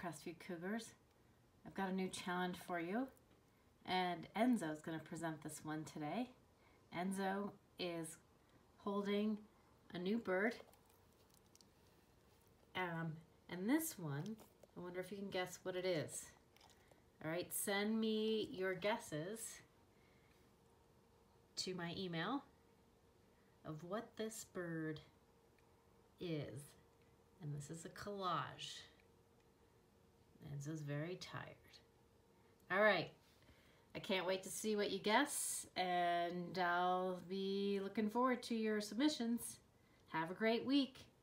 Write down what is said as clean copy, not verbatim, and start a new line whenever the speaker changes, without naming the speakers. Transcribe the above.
Crestview Cougars. I've got a new challenge for you, and Enzo is going to present this one today. Enzo is holding a new bird, and this one, I wonder if you can guess what it is. All right, send me your guesses to my email of what this bird is. And this is a collage. Enzo's very tired. All right, I can't wait to see what you guess, and I'll be looking forward to your submissions. Have a great week.